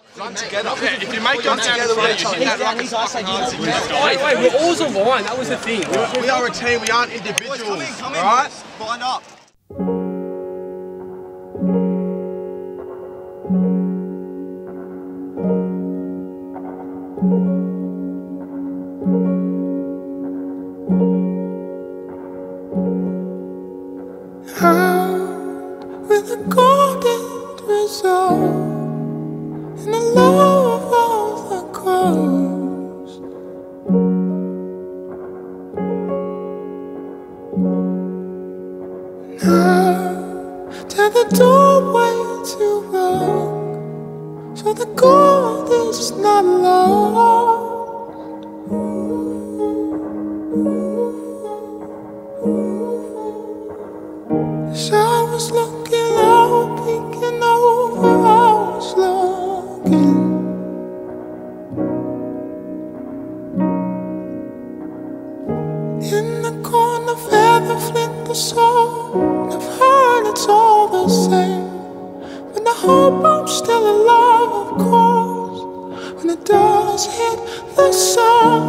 Run together. Yeah, if you make us together, you hit that like a fucking run together. Wait, we're all aligned. That was the thing. We are a team. We aren't individuals. All right? Line up. Out with a golden result in the low of all the crows. Now tell the doorway to run, so the gold is not lost. So I was looking out, peeking over, I was looking. In the corner, feather, flint, the soul. I've heard it's all the same, but I hope I'm still alive, of course, when it does hit the sun.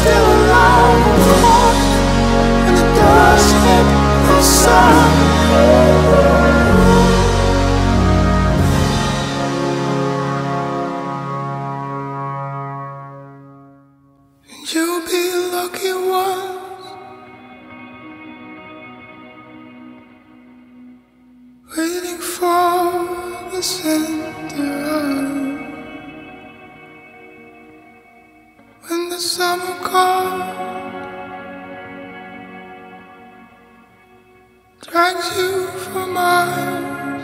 still alive, of course, when it does hit the sun. And you'll be lucky ones, waiting for the center. When the summer comes, drags you for miles,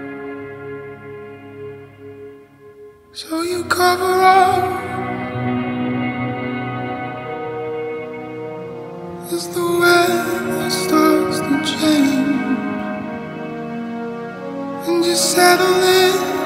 so you cover up as the weather starts to change, and you settle in